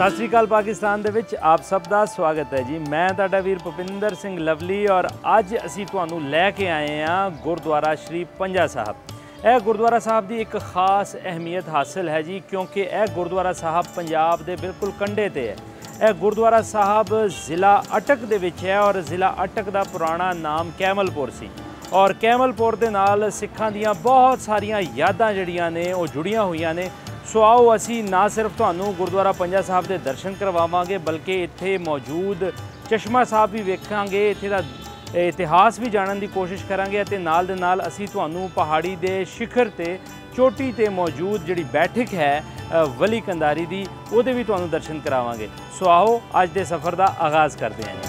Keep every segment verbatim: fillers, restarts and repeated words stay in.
सत श्री अकाल पाकिस्तान दे विच आप सब का स्वागत है जी। मैं तुहाडा वीर भुपिंदर सिंह लवली और अज असी तुहानू लैके आए हैं गुरुद्वारा श्री पंजा साहब। यह गुरुद्वारा साहब की एक खास अहमियत हासिल है जी, क्योंकि यह गुरुद्वारा साहब पंजाब के बिल्कुल कंढे ते है। यह गुरुद्वारा साहब ज़िला अटक दे विच है और ज़िला अटक का पुराना नाम कैमलपुर सी और कैमलपुर के नाल सिखां दियां बहुत सारियां यादां जड़ियां ने वो जुड़ियां हुई ने। सो आओ असी ना सिर्फ तुहानू गुरुद्वारा पंजा साहब के दर्शन करवावांगे बल्कि इत्थे मौजूद चश्मा साहब भी वेखांगे, इत्थे दा इतिहास भी जानने की कोशिश करांगे ते नाल दे नाल असी तुहानू पहाड़ी के शिखर ते चोटी ते मौजूद जिहड़ी बैठक है वली कंधारी दी उहदे भी तुहानू दर्शन करावांगे। सो आओ अज दे सफ़र का आगाज़ करते हैं।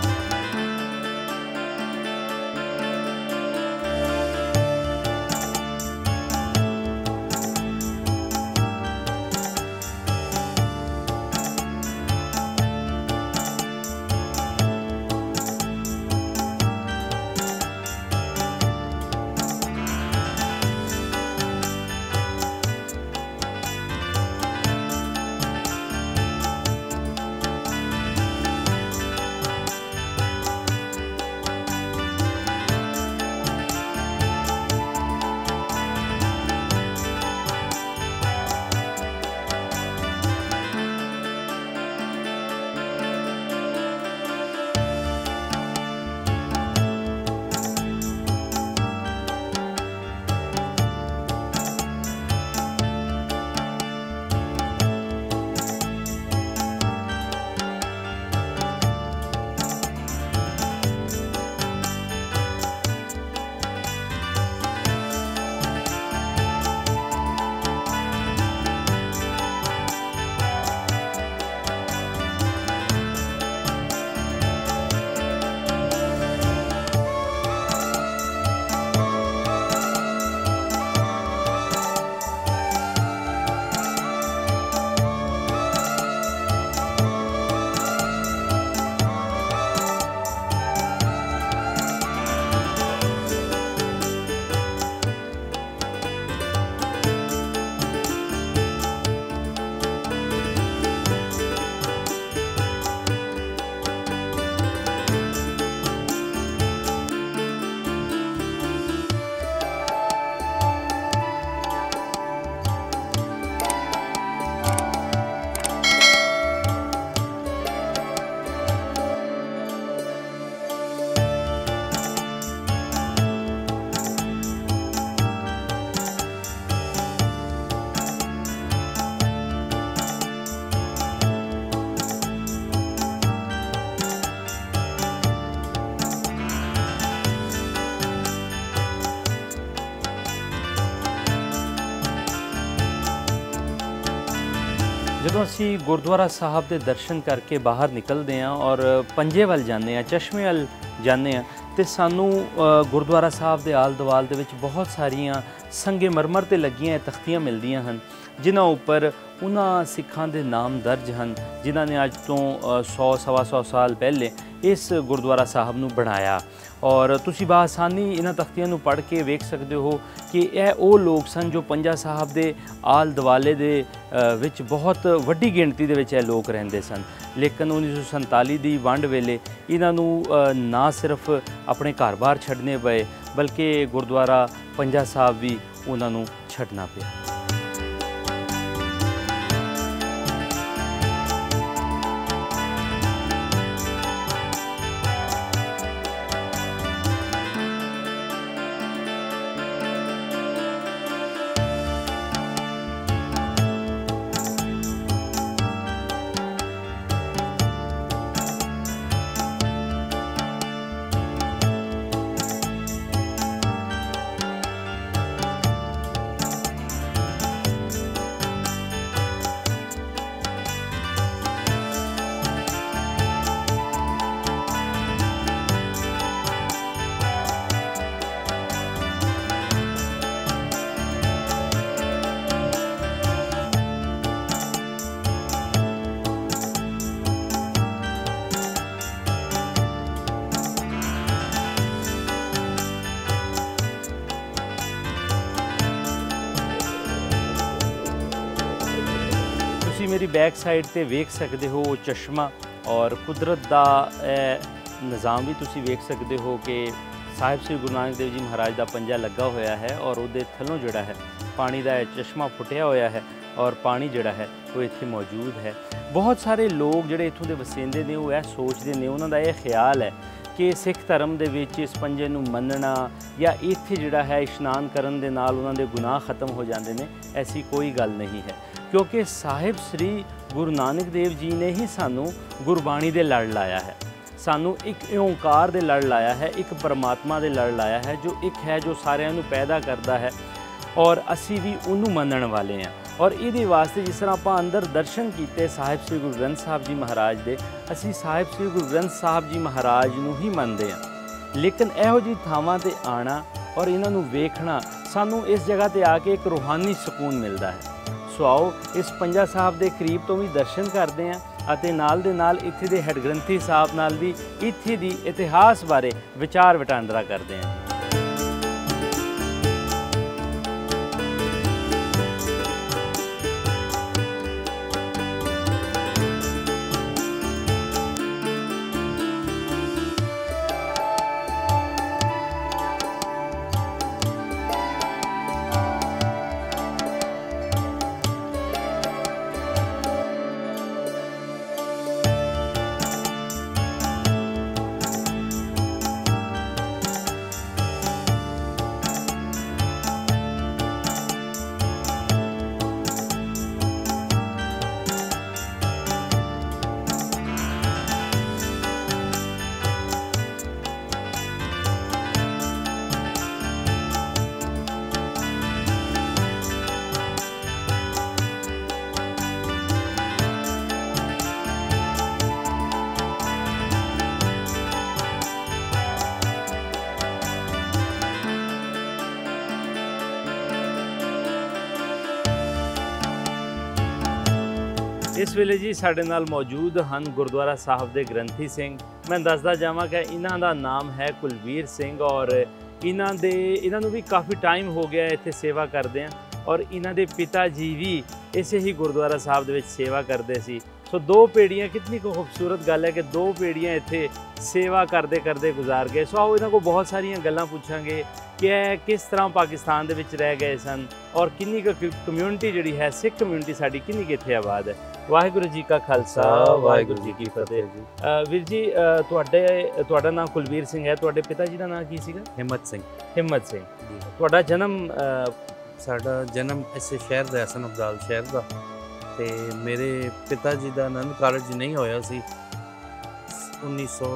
ਜਦੋਂ ਅਸੀਂ ਗੁਰਦੁਆਰਾ ਸਾਹਿਬ ਦੇ ਦਰਸ਼ਨ ਕਰਕੇ ਬਾਹਰ ਨਿਕਲਦੇ ਹਾਂ ਔਰ ਪੰਜੇ ਵੱਲ ਜਾਂਦੇ ਹਾਂ, ਚਸ਼ਮੇ ਵੱਲ ਜਾਂਦੇ ਹਾਂ ਤੇ ਸਾਨੂੰ ਗੁਰਦੁਆਰਾ ਸਾਹਿਬ ਦੇ ਆਲ ਦੁਆਲ ਦੇ ਵਿੱਚ ਬਹੁਤ ਸਾਰੀਆਂ ਸੰਗੇ ਮਰਮਰ ਤੇ ਲੱਗੀਆਂ ਤਖਤੀਆਂ ਮਿਲਦੀਆਂ ਹਨ, ਜਿਨ੍ਹਾਂ ਉੱਪਰ ਉਹਨਾਂ ਸਿੱਖਾਂ ਦੇ ਨਾਮ ਦਰਜ ਹਨ ਜਿਨ੍ਹਾਂ ਨੇ ਅੱਜ ਤੋਂ ਸੌ ਸਵਾ ਸੌ ਸਾਲ ਪਹਿਲੇ इस गुरुद्वारा साहब नू बनाया। और तुसी बासानी इन्हां तख्तियां नू पढ़ के वेख सकते हो कि यह वो लोग सन जो पंजा साहब के आल दुआले दे विच बहुत वड्डी गिणती दे विच लोग रहिंदे सन। लेकिन उन्नीस सौ संताली की वंड वेले इन्हां नू ना सिर्फ अपने घर बार छड्डने पए बल्कि गुरुद्वारा पंजा साहब भी उन्हां नू छड्डना पिया। तुसी मेरी बैक साइड ते वेख सकते हो चश्मा और कुदरत दा निज़ाम भी तुसी वेख सकते हो कि साहिब श्री गुरु नानक देव जी महाराज का पंजा लगा होया है और उहदे थल्लों जिहड़ा है पानी का चश्मा फुटिया होया है और पानी जिहड़ा है वो इत्थे मौजूद है। बहुत सारे लोग जिहड़े इत्थों दे वसिंदे ने वो यह सोचते ने, उन्हां दा यह ख्याल है कि सिख धर्म दे विच इस पंजे नूं मनना या इत्थे जिहड़ा है इशनान करन दे नाल उन्हां दे गुनाह खत्म हो जाते हैं। ऐसी कोई गल नहीं है, क्योंकि साहिब श्री गुरु नानक देव जी ने ही सानू गुरबाणी दे लड़ लाया है, सानू एक ओंकार दे लड़ लाया है, एक परमात्मा दे लड़ लाया है जो एक है जो सारिਆਂ ਨੂੰ पैदा करता है और असी भी उन्होंने मनण वाले हैं। और ये वास्ते जिस तरह आप अंदर दर्शन किए साहिब श्री गुरु ग्रंथ साहब जी महाराज दे, असी साहिब श्री गुरु ग्रंथ साहब जी महाराज नूं ही मनते हैं। लेकिन इहो जी थावां ते आना और इन्हों वेखना सानू इस जगह ते आके एक रूहानी सुकून मिलता है। सो आओ इस पंजा साहब के करीब तो भी दर्शन करते हैं ਅਤੇ ਨਾਲ ਦੇ ਨਾਲ ਇੱਥੇ ਦੇ ਹੈਡ ਗ੍ਰੰਥੀ ਸਾਹਿਬ ਨਾਲ ਵੀ ਇੱਥੇ ਦੀ ਇਤਿਹਾਸ ਬਾਰੇ ਵਿਚਾਰ ਵਟਾਂਦਰਾ ਕਰਦੇ ਹਾਂ। इस वेले जी साडे नाल मौजूद हैं गुरुद्वारा साहब के ग्रंथी सिंह। मैं दसदा जावां कि इन्हां दा नाम है कुलवीर सिंह और इन्हां दे इन्हां नूं भी काफ़ी टाइम हो गया इत्थे सेवा करदे हैं और इन्हां दे पिता जी भी इसे ही गुरुद्वारा साहब दे विच सेवा करते सी। सो दो पीढ़ियाँ, कितनी को खूबसूरत गल है कि दो पीढ़ियाँ इत्थे सेवा करते करते गुजार गए। सो आओ इन्हां को बहुत सारियां गल्लां पुछांगे कि किस तरह पाकिस्तान दे विच रह गए सन और किन्नी कम्यूनिटी जिहड़ी है सिख कम्यूनिटी साडी किन्नी कि इत्थे आबाद है। वाहिगुरू जी का खालसा वाहिगुरू जी की फतेह जी। वीर जी तुहाडे तुहाडा नाम कुलवीर सिंह है, तुहाडे पिता जी का नाम की सीगा? हिम्मत सिंह। हिम्मत सिंह। तुहाडा जन्म? साडा जन्म इस शहर का हसन अब्दाल शहर का, ते मेरे पिता जी का आनंद कारज नहीं होया सी उन्नीस सौ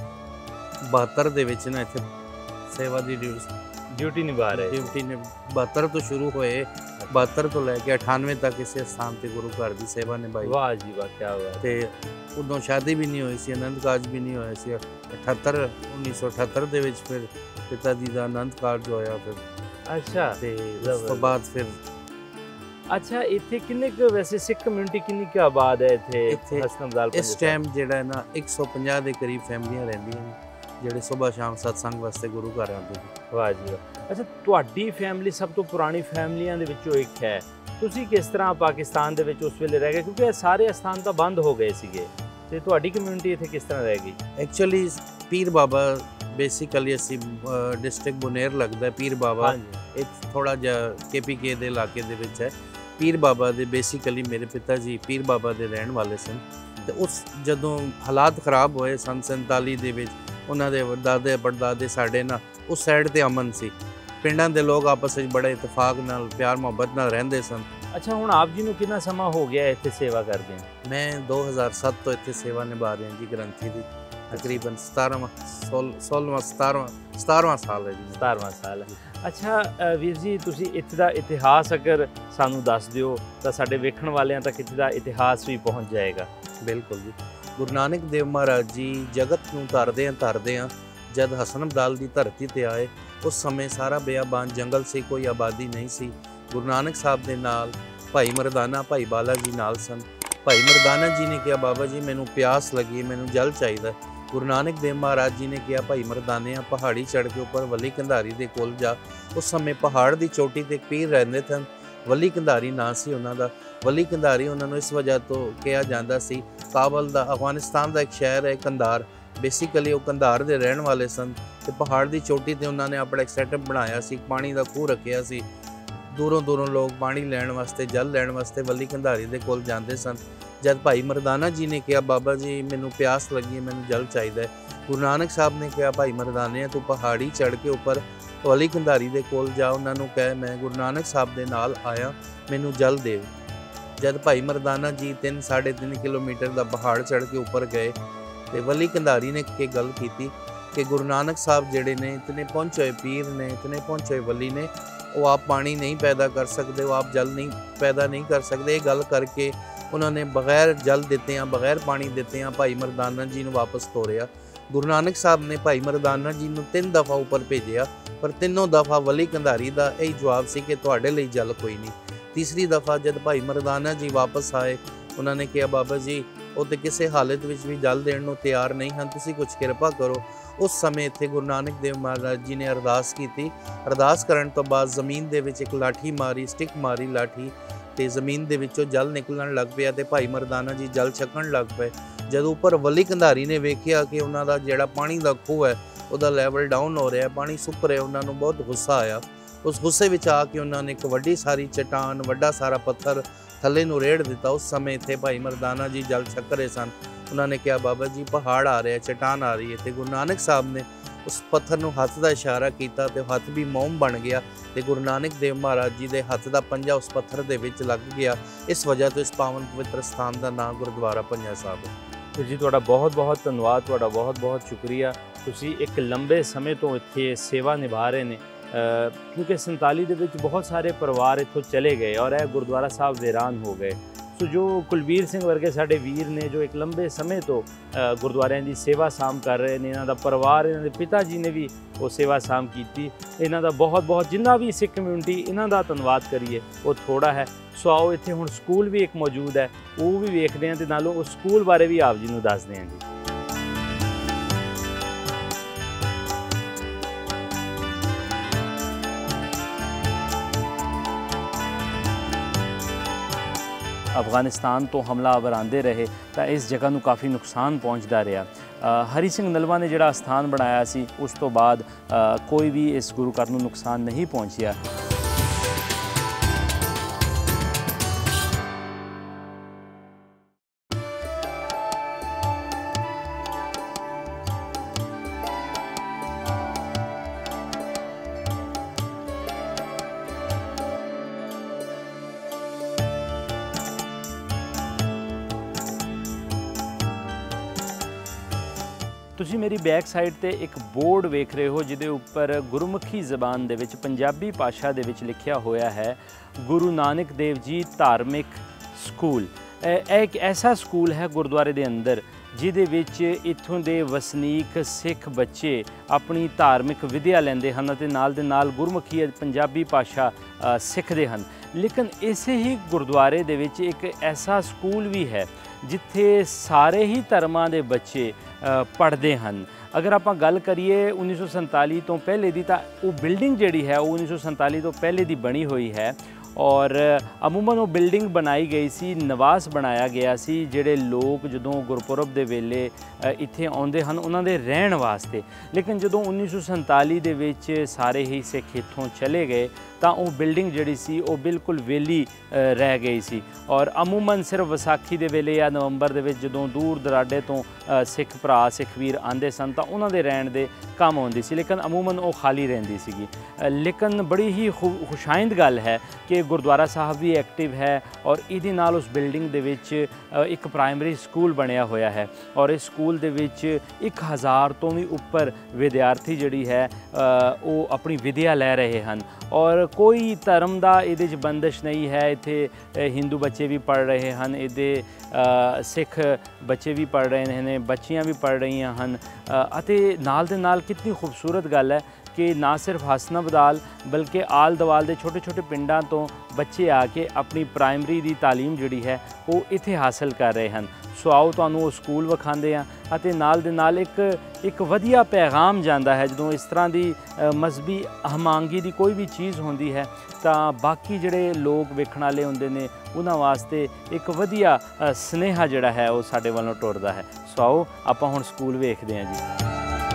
बहत्तर दे विच ना इत्थे सेवा दी ड्यूटी निभा रहे ड्यूटी ने बहत्तर तो शुरू होए, बहत्तर तो लैके अठानवे तक इस स्थान पर गुरु घर की सेवा निभाई। वाह जी वाह, क्या बात। ते उदों शादी भी नहीं हुई सी, आनंद कारज भी नहीं होया सी। अठहत्तर उन्नीस सौ अठहत्तर दे विच फिर पिता जी का आनंद कारज होया। फिर अच्छा, ते उस तो बाद फिर अच्छा इत्थे किन्ने क वैसे सिख कम्यूनिटी किन्नी क आबाद है इत्थे इत्थे हसन अब्दाल? इस टाइम जिहड़ा है ना एक सौ पचास के करीब फैमिलियां रहिंदियां ने ਜਿਹੜੇ सुबह शाम सत्संग वास्ते गुरु घर आते हैं। वाह जी वाह। अच्छा ਤੁਹਾਡੀ फैमिली सब तो पुरानी फैमिलियां ਦੇ ਵਿੱਚੋਂ एक है, ਤੁਸੀਂ किस तरह पाकिस्तान ਦੇ ਵਿੱਚ ਉਸ ਵੇਲੇ ਰਹਿ ਗਏ ਕਿਉਂਕਿ ਇਹ ਸਾਰੇ ਸਥਾਨ ਤਾਂ ਬੰਦ ਹੋ ਗਏ ਸੀਗੇ ਤੇ ਤੁਹਾਡੀ ਕਮਿਊਨਿਟੀ ਇੱਥੇ ਕਿਸ ਤਰ੍ਹਾਂ ਰਹਿ ਗਈ? ਐਕਚੁਅਲੀ ਪੀਰ ਬਾਬਾ ਬੇਸਿਕਲੀ ਅਸੀਂ ਡਿਸਟ੍ਰਿਕਟ ਬੁਨੇਰ ਲੱਗਦਾ ਪੀਰ ਬਾਬਾ ਇੱਕ ਥੋੜਾ ਜਿਹਾ ਕੇਪੀਕੇ ਦੇ ਇਲਾਕੇ ਦੇ ਵਿੱਚ ਹੈ। ਪੀਰ ਬਾਬਾ ਦੇ ਬੇਸਿਕਲੀ ਮੇਰੇ ਪਿਤਾ ਜੀ ਪੀਰ ਬਾਬਾ ਦੇ ਰਹਿਣ ਵਾਲੇ ਸਨ ਤੇ ਉਸ ਜਦੋਂ ਹਾਲਾਤ ਖਰਾਬ ਹੋਏ ਸਨ ਸੰਤਾਲੀ ਦੇ ਵਿੱਚ ਉਹਨਾਂ ਦੇ ਦਾਦੇ ਪੜਦਾਦੇ ਸਾਡੇ ਨਾਲ ਉਸ ਸਾਈਡ ਤੇ ਅਮਨ ਸੀ, ਪਿੰਡਾਂ ਦੇ ਲੋਕ ਆਪਸ ਵਿੱਚ ਬੜੇ ਇਤਫਾਕ ਨਾਲ ਪਿਆਰ ਮੁਹੱਬਤ ਨਾਲ ਰਹਿੰਦੇ ਸਨ। ਅੱਛਾ ਹੁਣ ਆਪ ਜੀ ਨੂੰ ਕਿੰਨਾ ਸਮਾਂ ਹੋ ਗਿਆ ਇੱਥੇ ਸੇਵਾ ਕਰਦੇ ਆ? ਮੈਂ ਦੋ ਹਜ਼ਾਰ ਸੱਤ ਤੋਂ ਇੱਥੇ ਸੇਵਾ ਨਿਭਾ ਰਿਹਾ ਜੀ ਗ੍ਰੰਥੀ ਦੀ, ਤਕਰੀਬਨ ਸਤਾਰਵਾਂ ਸੋਲਵਾਂ ਸਤਾਰਵਾਂ ਸਤਾਰਵਾਂ ਸਾਲ ਹੈ ਜੀ। ਸਤਾਰਵਾਂ ਸਾਲ ਹੈ। ਅੱਛਾ ਵੀਰ ਜੀ ਤੁਸੀਂ ਇੱਥੇ ਦਾ ਇਤਿਹਾਸ ਅਗਰ ਸਾਨੂੰ ਦੱਸ ਦਿਓ ਤਾਂ ਸਾਡੇ ਵੇਖਣ ਵਾਲਿਆਂ ਤੱਕ ਇੱਥੇ ਦਾ ਇਤਿਹਾਸ ਵੀ ਪਹੁੰਚ ਜਾਏਗਾ। ਬਿਲਕੁਲ ਜੀ। ਗੁਰੂ ਨਾਨਕ ਦੇਵ ਮਹਾਰਾਜ ਜੀ ਜਗਤ ਨੂੰ ਧਰਦੇ ਆ ਧਰਦੇ ਆ ਜਦ ਹਸਨ ਅਬਦਾਲ ਦੀ ਧਰਤੀ ਤੇ ਆਏ ਉਸ ਸਮੇਂ ਸਾਰਾ ਬਿਆਬਾਨ ਜੰਗਲ ਸੀ, ਕੋਈ ਆਬਾਦੀ ਨਹੀਂ ਸੀ। ਗੁਰੂ ਨਾਨਕ ਸਾਹਿਬ ਦੇ ਨਾਲ ਭਾਈ ਮਰਦਾਨਾ ਭਾਈ ਬਾਲਾ ਜੀ ਨਾਲ ਸਨ। ਭਾਈ ਮਰਦਾਨਾ ਜੀ ਨੇ ਕਿਹਾ ਬਾਬਾ ਜੀ ਮੈਨੂੰ ਪਿਆਸ ਲੱਗੀ, ਮੈਨੂੰ ਜਲ ਚਾਹੀਦਾ। ਗੁਰੂ ਨਾਨਕ ਦੇਵ ਮਹਾਰਾਜ ਜੀ ਨੇ ਕਿਹਾ ਭਾਈ ਮਰਦਾਨਿਆ ਪਹਾੜੀ ਚੜ੍ਹ ਕੇ ਉੱਪਰ ਵਲੀ ਕੰਧਾਰੀ ਦੇ ਕੋਲ ਜਾ। ਉਸ ਸਮੇਂ ਪਹਾੜ ਦੀ ਚੋਟੀ ਤੇ ਇੱਕ ਪੀਰ ਰਹਿੰਦੇ ਸਨ ਵਲੀ ਕੰਧਾਰੀ ਨਾਂ ਸੀ ਉਹਨਾਂ ਦਾ। ਵਲੀ ਕੰਧਾਰੀ ਉਹਨਾਂ ਨੂੰ ਇਸ ਵਜ੍ਹਾ ਤੋਂ ਕਿਹਾ ਜਾਂਦਾ ਸੀ, ਕਾਬਲ ਦਾ ਅਫਗਾਨਿਸਤਾਨ ਦਾ ਇੱਕ ਸ਼ਹਿਰ ਹੈ ਕੰਧਾਰ, ਬੇਸਿਕਲੀ ਉਹ ਕੰਧਾਰ ਦੇ ਰਹਿਣ ਵਾਲੇ ਸਨ ਤੇ ਪਹਾੜ ਦੀ ਚੋਟੀ ਤੇ ਉਹਨਾਂ ਨੇ ਆਪਣਾ ਇੱਕ ਸੈਟਅਪ ਬਣਾਇਆ ਸੀ, ਪਾਣੀ ਦਾ ਖੂਹ ਰੱਖਿਆ ਸੀ। ਦੂਰੋਂ ਦੂਰੋਂ ਲੋਕ ਪਾਣੀ ਲੈਣ ਵਾਸਤੇ, ਜਲ ਲੈਣ ਵਾਸਤੇ ਵਲੀ ਕੰਧਾਰੀ ਦੇ ਕੋਲ ਜਾਂਦੇ ਸਨ। ਜਦ ਭਾਈ ਮਰਦਾਨਾ ਜੀ ਨੇ ਕਿਹਾ, ਬਾਬਾ ਜੀ ਮੈਨੂੰ ਪਿਆਸ ਲੱਗੀ ਹੈ, ਮੈਨੂੰ ਜਲ ਚਾਹੀਦਾ ਹੈ, ਗੁਰੂ ਨਾਨਕ ਸਾਹਿਬ ਨੇ ਕਿਹਾ, ਭਾਈ ਮਰਦਾਨੇ ਤੂੰ ਪਹਾੜੀ ਚੜ੍ਹ ਕੇ ਉੱਪਰ ਵਲੀ ਕੰਧਾਰੀ ਦੇ ਕੋਲ ਜਾ, ਉਹਨਾਂ ਨੂੰ ਕਹਿ ਮੈਂ ਗੁਰੂ ਨਾਨਕ ਸਾਹਿਬ ਦੇ ਨਾਲ ਆਇਆ, ਮੈਨੂੰ ਜਲ ਦੇ। ਜਦ ਭਾਈ ਮਰਦਾਨਾ ਜੀ ਤਿੰਨ ਸਾਢੇ ਤਿੰਨ ਕਿਲੋਮੀਟਰ ਦਾ ਪਹਾੜ ਚੜ੍ਹ ਕੇ ਉੱਪਰ ਗਏ ਤੇ ਵਲੀ ਕੰਧਾਰੀ ਨੇ ਕੀ ਗੱਲ ਕੀਤੀ ਕਿ ਗੁਰੂ ਨਾਨਕ ਸਾਹਿਬ ਜਿਹੜੇ ਨੇ ਇਤਨੇ ਪਹੁੰਚੇ ਹੋਏ ਪੀਰ ਨੇ, ਇਤਨੇ ਪਹੁੰਚੇ ਹੋਏ ਵਲੀ ਨੇ, ਉਹ ਆਪ ਪਾਣੀ ਨਹੀਂ ਪੈਦਾ ਕਰ ਸਕਦੇ, ਉਹ ਆਪ ਜਲ ਨਹੀਂ ਪੈਦਾ ਨਹੀਂ ਕਰ ਸਕਦੇ। ਇਹ ਗੱਲ ਕਰਕੇ ਉਹਨਾਂ ਨੇ ਬਗੈਰ ਜਲ ਦਿੱਤਿਆਂ, ਬਗੈਰ ਪਾਣੀ ਦਿੱਤਿਆਂ ਭਾਈ ਮਰਦਾਨਾ ਜੀ ਨੂੰ ਵਾਪਸ ਤੋਰਿਆ। ਗੁਰੂ ਨਾਨਕ ਸਾਹਿਬ ਨੇ ਭਾਈ ਮਰਦਾਨਾ ਜੀ ਨੂੰ ਤਿੰਨ ਦਫਾ ਉੱਪਰ ਭੇਜਿਆ, ਪਰ ਤਿੰਨੋਂ ਦਫਾ ਵਲੀ ਕੰਧਾਰੀ ਦਾ ਇਹ ਜਵਾਬ ਸੀ ਕਿ ਤੁਹਾਡੇ ਲਈ ਜਲ ਕੋਈ ਨਹੀਂ। ਤੀਸਰੀ ਦਫਾ ਜਦ ਭਾਈ ਮਰਦਾਨਾ ਜੀ ਵਾਪਸ ਆਏ, ਉਹਨਾਂ ਨੇ ਕਿਹਾ ਬਾਬਾ ਜੀ ਉਹ ਤੇ ਕਿਸੇ ਹਾਲਤ ਵਿੱਚ ਵੀ ਜਲ ਦੇਣ ਨੂੰ ਤਿਆਰ ਨਹੀਂ ਹਨ, ਤੁਸੀਂ ਕੁਝ ਕਿਰਪਾ ਕਰੋ। ਉਸ ਸਮੇਂ ਇੱਥੇ ਗੁਰੂ ਨਾਨਕ ਦੇਵ ਮਹਾਰਾਜ ਜੀ ਨੇ ਅਰਦਾਸ ਕੀਤੀ। ਅਰਦਾਸ ਕਰਨ ਤੋਂ ਬਾਅਦ ਜ਼ਮੀਨ ਦੇ ਵਿੱਚ ਇੱਕ ਲਾਠੀ ਮਾਰੀ, ਸਟਿਕ ਮਾਰੀ ਲਾਠੀ, ਤੇ ਜ਼ਮੀਨ ਦੇ ਵਿੱਚੋਂ ਜਲ ਨਿਕਲਣ ਲੱਗ ਪਿਆ ਤੇ ਭਾਈ ਮਰਦਾਨਾ ਜੀ ਜਲ ਛਕਣ ਲੱਗ ਪਏ। ਜਦੋਂ ਉੱਪਰ ਵਲੀ ਕੰਧਾਰੀ ਨੇ ਵੇਖਿਆ ਕਿ ਉਹਨਾਂ ਦਾ ਜਿਹੜਾ ਪਾਣੀ ਦਾ ਖੂਹ ਹੈ ਉਹਦਾ ਲੈਵਲ ਡਾਊਨ ਹੋ ਰਿਹਾ, ਪਾਣੀ ਸੁੱਕ ਰਿਹਾ, ਉਹਨਾਂ ਨੂੰ ਬਹੁਤ ਗੁੱਸਾ ਆਇਆ। ਉਸ ਗੁੱਸੇ ਵਿੱਚ ਆ ਕੇ ਉਹਨਾਂ ਨੇ ਇੱਕ ਵੱਡੀ ਸਾਰੀ ਚਟਾਨ, ਵੱਡਾ ਸਾਰਾ ਪੱਥਰ ਥੱਲੇ ਨੂੰ ਰੇੜ ਦਿੱਤਾ। ਉਸ ਸਮੇਂ ਇੱਥੇ ਭਾਈ ਮਰਦਾਨਾ ਜੀ ਜਲ ਛਕ ਰਹੇ ਸਨ। ਉਹਨਾਂ ਨੇ ਕਿਹਾ ਬਾਬਾ ਜੀ ਪਹਾੜ ਆ ਰਿਹਾ, ਚਟਾਨ ਆ ਰਹੀ ਹੈ, ਤੇ ਗੁਰੂ ਨਾਨਕ ਸਾਹਿਬ ਨੇ ਉਸ ਪੱਥਰ ਨੂੰ ਹੱਥ ਦਾ ਇਸ਼ਾਰਾ ਕੀਤਾ ਤੇ ਹੱਥ ਵੀ ਮੋਮ ਬਣ ਗਿਆ ਤੇ ਗੁਰੂ ਨਾਨਕ ਦੇਵ ਮਹਾਰਾਜ ਜੀ ਦੇ ਹੱਥ ਦਾ ਪੰਜਾ ਉਸ ਪੱਥਰ ਦੇ ਵਿੱਚ ਲੱਗ ਗਿਆ। ਇਸ ਵਜ੍ਹਾ ਤੋਂ ਇਸ ਪਾਵਨ ਪਵਿੱਤਰ ਸਥਾਨ ਦਾ ਨਾਮ ਗੁਰਦੁਆਰਾ ਪੰਜਾ ਸਾਹਿਬ ਹੈ। ਜੀ ਤੁਹਾਡਾ ਬਹੁਤ ਬਹੁਤ ਧੰਨਵਾਦ, ਤੁਹਾਡਾ ਬਹੁਤ ਬਹੁਤ ਸ਼ੁਕਰੀਆ। ਤੁਸੀਂ ਇੱਕ ਲੰਬੇ ਸਮੇਂ ਤੋਂ ਇੱਥੇ ਸੇਵਾ ਨਿਭਾ ਰਹੇ ਨੇ, ਕਿਉਂਕਿ ਸੰਤਾਲੀ ਦੇ ਵਿੱਚ ਬਹੁਤ ਸਾਰੇ ਪਰਿਵਾਰ ਇੱਥੋਂ ਚਲੇ ਗਏ ਔਰ ਇਹ ਗੁਰਦੁਆਰਾ ਸਾਹਿਬ ਵੀਰਾਨ ਹੋ ਗਏ। ਸੋ ਜੋ ਕੁਲਬੀਰ ਸਿੰਘ ਵਰਗੇ ਸਾਡੇ ਵੀਰ ਨੇ ਜੋ ਇੱਕ ਲੰਬੇ ਸਮੇਂ ਤੋਂ ਗੁਰਦੁਆਰਿਆਂ ਦੀ ਸੇਵਾ ਸਾਂਭ ਕਰ ਰਹੇ ਨੇ, ਇਹਨਾਂ ਦਾ ਪਰਿਵਾਰ, ਇਹਨਾਂ ਦੇ ਪਿਤਾ ਜੀ ਨੇ ਵੀ ਉਹ ਸੇਵਾ ਸਾਂਭ ਕੀਤੀ, ਇਹਨਾਂ ਦਾ ਬਹੁਤ ਬਹੁਤ ਜਿੰਨਾ ਵੀ ਸਿੱਖ ਕਮਿਊਨਿਟੀ ਇਹਨਾਂ ਦਾ ਧੰਨਵਾਦ ਕਰੀਏ ਉਹ ਥੋੜ੍ਹਾ ਹੈ। ਸੋ ਆਓ ਇੱਥੇ ਹੁਣ ਸਕੂਲ ਵੀ ਇੱਕ ਮੌਜੂਦ ਹੈ, ਉਹ ਵੀ ਵੇਖਦੇ ਹਾਂ ਤੇ ਨਾਲੋਂ ਉਸ ਸਕੂਲ ਬਾਰੇ ਵੀ ਆਪ ਜੀ ਨੂੰ ਦੱਸਦੇ ਹਾਂ ਜੀ। ਅਫਗਾਨਿਸਤਾਨ ਤੋਂ ਹਮਲਾਵਰ ਆਉਂਦੇ ਰਹੇ ਤਾਂ ਇਸ ਜਗ੍ਹਾ ਨੂੰ ਕਾਫੀ ਨੁਕਸਾਨ ਪਹੁੰਚਦਾ ਰਿਹਾ। ਹਰੀ ਸਿੰਘ ਨਲਵਾ ਨੇ ਜਿਹੜਾ ਸਥਾਨ ਬਣਾਇਆ ਸੀ ਉਸ ਤੋਂ ਬਾਅਦ ਕੋਈ ਵੀ ਇਸ ਗੁਰੂ ਘਰ ਨੂੰ ਨੁਕਸਾਨ ਨਹੀਂ ਪਹੁੰਚਿਆ। ਤੁਸੀਂ ਮੇਰੀ ਬੈਕ ਸਾਈਡ ਤੇ ਇੱਕ ਬੋਰਡ ਵੇਖ ਰਹੇ ਹੋ ਜਿਹਦੇ ਉੱਪਰ ਗੁਰਮੁਖੀ ਜ਼ਬਾਨ ਦੇ ਵਿੱਚ ਪੰਜਾਬੀ ਭਾਸ਼ਾ ਦੇ ਵਿੱਚ ਲਿਖਿਆ ਹੋਇਆ ਹੈ ਗੁਰੂ ਨਾਨਕ ਦੇਵ ਜੀ ਧਾਰਮਿਕ ਸਕੂਲ। ਇਹ ਇੱਕ ਐਸਾ ਸਕੂਲ ਹੈ ਗੁਰਦੁਆਰੇ ਦੇ ਅੰਦਰ ਜਿਹਦੇ ਵਿੱਚ ਇੱਥੋਂ ਦੇ ਵਸਨੀਕ ਸਿੱਖ ਬੱਚੇ ਆਪਣੀ ਧਾਰਮਿਕ ਵਿਦਿਆ ਲੈਂਦੇ ਹਨ ਅਤੇ ਨਾਲ ਦੇ ਨਾਲ ਗੁਰਮੁਖੀ ਪੰਜਾਬੀ ਭਾਸ਼ਾ ਸਿੱਖਦੇ ਹਨ। ਲੇਕਿਨ ਇਸੇ ਹੀ ਗੁਰਦੁਆਰੇ ਦੇ ਵਿੱਚ ਇੱਕ ਐਸਾ ਸਕੂਲ ਵੀ ਹੈ ਜਿੱਥੇ ਸਾਰੇ ਹੀ ਧਰਮਾਂ ਦੇ ਬੱਚੇ ਪੜ੍ਹਦੇ ਹਨ। ਅਗਰ ਆਪਾਂ ਗੱਲ ਕਰੀਏ ਉੱਨੀ ਸੌ ਸੰਤਾਲੀ ਤੋਂ ਪਹਿਲੇ ਦੀ ਤਾਂ ਉਹ ਬਿਲਡਿੰਗ ਜਿਹੜੀ ਹੈ ਉਹ ਉੱਨੀ ਸੌ ਸੰਤਾਲੀ ਤੋਂ ਪਹਿਲੇ ਦੀ ਬਣੀ ਹੋਈ ਹੈ ਔਰ ਅਮੂਮਨ ਉਹ ਬਿਲਡਿੰਗ ਬਣਾਈ ਗਈ ਸੀ, ਨਿਵਾਸ ਬਣਾਇਆ ਗਿਆ ਸੀ ਜਿਹੜੇ ਲੋਕ ਜਦੋਂ ਗੁਰਪੁਰਬ ਦੇ ਵੇਲੇ ਇੱਥੇ ਆਉਂਦੇ ਹਨ ਉਹਨਾਂ ਦੇ ਰਹਿਣ ਵਾਸਤੇ। ਲੇਕਿਨ ਜਦੋਂ ਉੱਨੀ ਸੌ ਸੰਤਾਲੀ ਦੇ ਵਿੱਚ ਸਾਰੇ ਹੀ ਸਿੱਖ ਇੱਥੋਂ ਚਲੇ ਗਏ ਤਾਂ ਉਹ ਬਿਲਡਿੰਗ ਜਿਹੜੀ ਸੀ ਉਹ ਬਿਲਕੁਲ ਵਿਹਲੀ ਰਹਿ ਗਈ ਸੀ ਔਰ ਅਮੂਮਨ ਸਿਰਫ ਵਿਸਾਖੀ ਦੇ ਵੇਲੇ ਜਾਂ ਨਵੰਬਰ ਦੇ ਵਿੱਚ ਜਦੋਂ ਦੂਰ ਦਰਾਡੇ ਤੋਂ ਸਿੱਖ ਭਰਾ ਸਿੱਖ ਵੀਰ ਆਉਂਦੇ ਸਨ ਤਾਂ ਉਹਨਾਂ ਦੇ ਰਹਿਣ ਦੇ ਕੰਮ ਆਉਂਦੀ ਸੀ, ਲੇਕਿਨ ਅਮੂਮਨ ਉਹ ਖਾਲੀ ਰਹਿੰਦੀ ਸੀਗੀ। ਲੇਕਿਨ ਬੜੀ ਹੀ ਖੁਸ਼ਾਇੰਦ ਗੱਲ ਹੈ ਕਿ ਗੁਰਦੁਆਰਾ ਸਾਹਿਬ ਵੀ ਐਕਟਿਵ ਹੈ ਔਰ ਇਹਦੇ ਨਾਲ ਉਸ ਬਿਲਡਿੰਗ ਦੇ ਵਿੱਚ ਇੱਕ ਪ੍ਰਾਇਮਰੀ ਸਕੂਲ ਬਣਿਆ ਹੋਇਆ ਹੈ ਔਰ ਇਸ ਸਕੂਲ ਦੇ ਵਿੱਚ ਇੱਕ ਹਜ਼ਾਰ ਤੋਂ ਵੀ ਉੱਪਰ ਵਿਦਿਆਰਥੀ ਜਿਹੜੀ ਹੈ ਉਹ ਆਪਣੀ ਵਿਦਿਆ ਲੈ ਰਹੇ ਹਨ ਔਰ ਕੋਈ ਧਰਮ ਦਾ ਇਹਦੇ 'ਚ ਬੰਦਿਸ਼ ਨਹੀਂ ਹੈ। ਇੱਥੇ ਹਿੰਦੂ ਬੱਚੇ ਵੀ ਪੜ੍ਹ ਰਹੇ ਹਨ, ਇਹਦੇ ਸਿੱਖ ਬੱਚੇ ਵੀ ਪੜ੍ਹ ਰਹੇ ਨੇ, ਬੱਚੀਆਂ ਵੀ ਪੜ੍ਹ ਰਹੀਆਂ ਹਨ ਅਤੇ ਨਾਲ ਦੇ ਨਾਲ ਕਿੰਨੀ ਖੂਬਸੂਰਤ ਗੱਲ ਹੈ ਕਿ ਨਾ ਸਿਰਫ ਹਸਨਾ ਬਦਾਲ ਬਲਕਿ ਆਲ ਦਵਾਲ ਦੇ ਛੋਟੇ ਛੋਟੇ ਪਿੰਡਾਂ ਤੋਂ ਬੱਚੇ ਆ ਕੇ ਆਪਣੀ ਪ੍ਰਾਇਮਰੀ ਦੀ ਤਾਲੀਮ ਜਿਹੜੀ ਹੈ ਉਹ ਇੱਥੇ ਹਾਸਲ ਕਰ ਰਹੇ ਹਨ। सो आओ तुहानूं वो स्कूल विखांदे आ ਅਤੇ ਨਾਲ ਦੇ ਨਾਲ ਇੱਕ ਇੱਕ ਵਧੀਆ ਪੈਗਾਮ ਜਾਂਦਾ ਹੈ ਜਦੋਂ ਇਸ ਤਰ੍ਹਾਂ ਦੀ ਮਜ਼ਹਬੀ ਹਮਾਂਗੀ ਦੀ ਕੋਈ ਵੀ ਚੀਜ਼ ਹੁੰਦੀ ਹੈ ਤਾਂ ਬਾਕੀ ਜਿਹੜੇ ਲੋਕ ਵੇਖਣ ਵਾਲੇ ਹੁੰਦੇ ਨੇ ਉਹਨਾਂ ਵਾਸਤੇ ਇੱਕ ਵਧੀਆ ਸੁਨੇਹਾ ਜਿਹੜਾ ਹੈ ਉਹ ਸਾਡੇ ਵੱਲੋਂ ਟੁਰਦਾ ਹੈ। ਸੋ ਆਓ ਆਪਾਂ ਹੁਣ ਸਕੂਲ ਵੇਖਦੇ ਹਾਂ ਜੀ।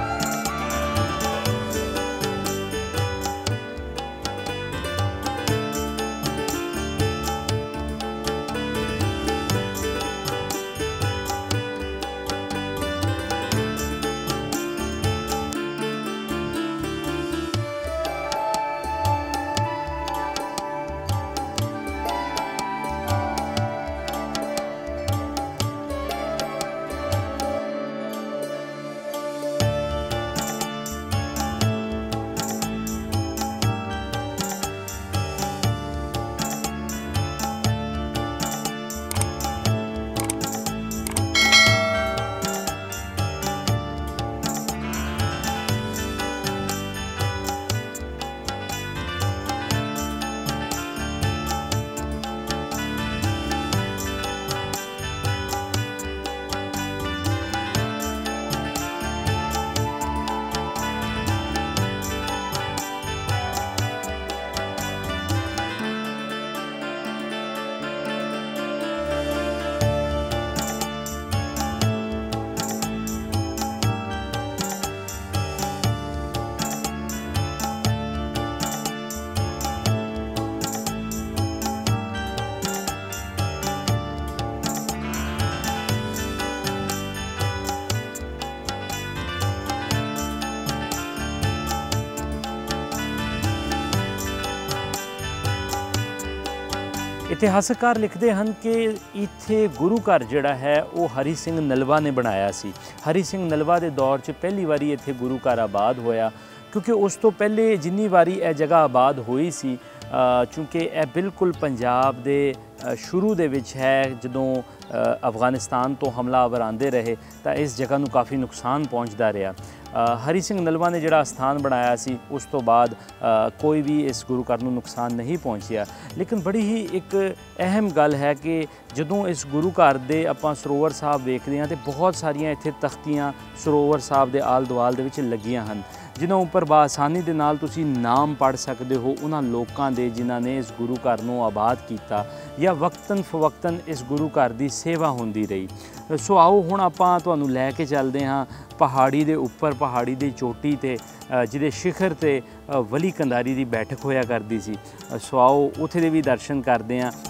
इतिहासकार लिखते हैं कि इत्थे गुरु घर जिहड़ा है वो हरी सिंह नलवा ने बनाया सी। हरी सिंह नलवा के दौर च पहली बारी इत्थे गुरु घर आबाद होया, क्योंकि उस तो पहले जिन्नी बारी यह जगह आबाद हुई सी चूँकि यह बिल्कुल पंजाब दे शुरू दे विच है जदों अफगानिस्तान तो हमलावर आते रहे तो इस जगह नूं काफ़ी नुकसान पहुँचता रहा। हरी सिंह नलवा ने जिहड़ा स्थान बनाया सी उस तो बाद कोई भी इस गुरु घर नूं नुकसान नहीं पहुँचिया। लेकिन बड़ी ही एक अहम गल है कि जदों इस गुरु घर दे आपां सरोवर साहब वेखदे हां ते बहुत सारियां इत्थे तख्तियां सरोवर साहब दे आल दुआल दे विच लगियां हन, जिन्हों उपर बासानी दे नाल तुसीं नाम पढ़ सकते हो उन्हां लोकां दे जिन्हां ने इस गुरु घर नूं आबाद कीता या वक्तन फवक्तन इस गुरु घर दी सेवा होंदी रही। सो आओ हुण आपां तुहानूं लै के चलदे हां पहाड़ी दे उपर, पहाड़ी दी चोटी ते जिहदे शिखर ते वली कंधारी दी बैठक होया करदी सी। सो आओ उत्थे दे भी दर्शन करदे हां।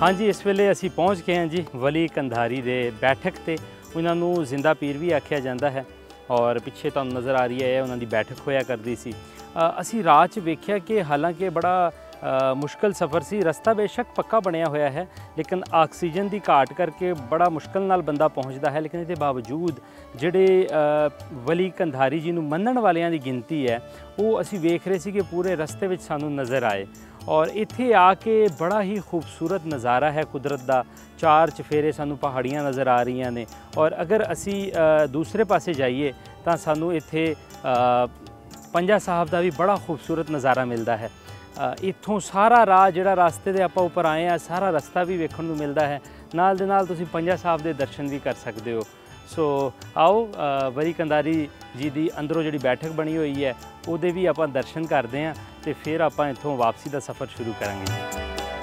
हाँ जी, इस वेले असी पहुँच गए हैं जी वली कंधारी दे बैठक ते। उन्होंने जिंदा पीर भी आख्या जाता है और पिछे तुहानू नज़र आ रही है उन्होंने बैठक होया करती सी। असी राह च वेख्या कि हालांकि बड़ा आ, मुश्किल सफ़र सी, रस्ता बेशक पक्का बनया होया है लेकिन ऑक्सीजन की घाट करके बड़ा मुश्किल नाल बंदा पहुँचता है। लेकिन इसके बावजूद जिहड़े वली कंधारी जी नूं मनण वालियां दी गिनती है वो असी वेख रहे सी कि पूरे रस्ते विच सानू नज़र आए। और इत्थे आके बड़ा ही खूबसूरत नज़ारा है कुदरत का। चार चफेरे सानू पहाड़ियाँ नज़र आ रही ने और अगर असी दूसरे पासे जाइए तो सानू इत्थे पंजा साहब का भी बड़ा खूबसूरत नज़ारा मिलता है। इत्थों सारा राह जिहड़ा रास्ते दे आपां उपर आए हैं सारा रस्ता भी वेखण नूं मिलता है, नाल दे नाल तुसीं पंजा साहब के दर्शन भी कर सकते हो। सो आओ वली कंधारी जी की अंदरों जी बैठक बनी हुई है उहदे भी आपां दर्शन करते हैं तो फिर आपां इत्थों वापसी का सफ़र शुरू करांगे।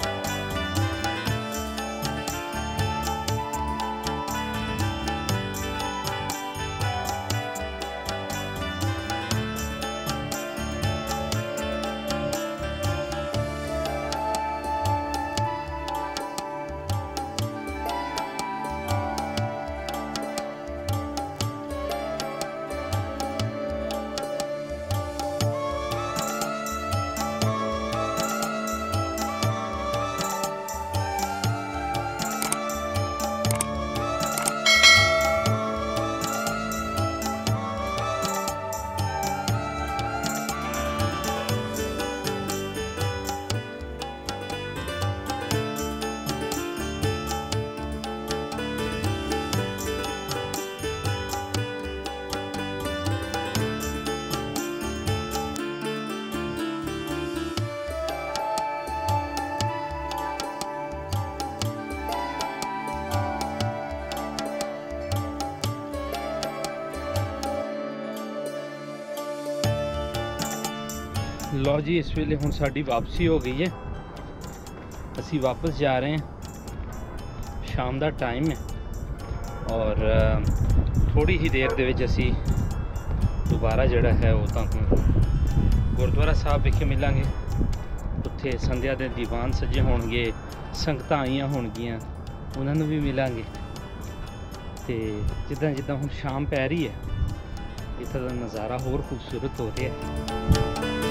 लो जी, इस वेले हुण साडी वापसी हो गई है, असी वापस जा रहे हैं। शाम का टाइम है और थोड़ी ही देर दे विच असी दोबारा जिहड़ा है वो तुहानूं गुरुद्वारा साहब विखे मिलांगे। उत्थे संध्या दे दीवान सजे होणगे, संगतां आईयां होणगियां, उन्हां नूं भी मिलांगे। ते जिद्दां जिद्दां हुण शाम पै रही है इत्थों दा नज़ारा होर खूबसूरत हो रहा है।